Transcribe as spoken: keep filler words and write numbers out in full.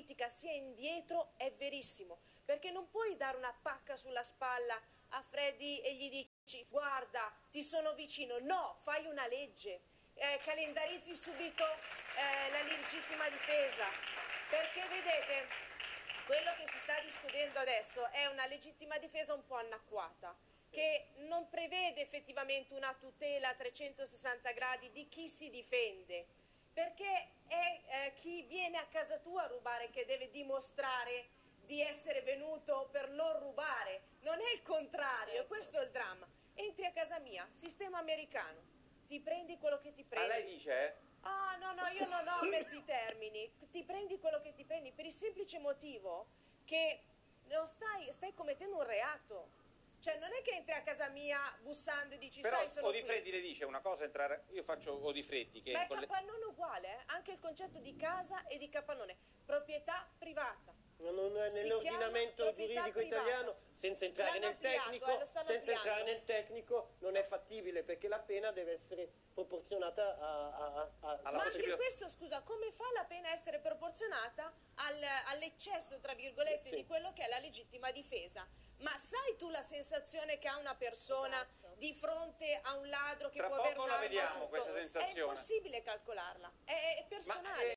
politica sia indietro è verissimo, perché non puoi dare una pacca sulla spalla a Freddy e gli dici guarda ti sono vicino, no, fai una legge, eh, calendarizzi subito eh, la legittima difesa, perché vedete quello che si sta discutendo adesso è una legittima difesa un po' anacquata, che non prevede effettivamente una tutela a trecentosessanta gradi di chi si difende, perché è eh, chi viene a casa tua a rubare che deve dimostrare di essere venuto per non rubare, non è il contrario, certo. Questo è il dramma. Entri a casa mia, sistema americano, ti prendi quello che ti prendi. A lei dice? Ah, no, no, io non ho mezzi termini, ti prendi quello che ti prendi per il semplice motivo che non stai, stai commettendo un reato. Cioè non è che entri a casa mia bussando e dici però, sai sono Odifreddi Freddi le dice una cosa entrare, io faccio Odifreddi che... Ma è capannone uguale, eh? Anche il concetto di casa e di capannone, proprietà privata. Non è nell'ordinamento giuridico privata. italiano, senza entrare nel ampliato, tecnico, eh, senza ampliando. entrare nel tecnico non è fattibile perché la pena deve essere proporzionata a, a, a ma anche questo, scusa, come fa la pena a essere proporzionata al, all'eccesso, tra virgolette, sì. di quello che è la legittima difesa? Ma sai tu la sensazione che ha una persona esatto. di fronte a un ladro che Tra può poco avere la vediamo questa sensazione. È impossibile calcolarla, è, è personale. Ma,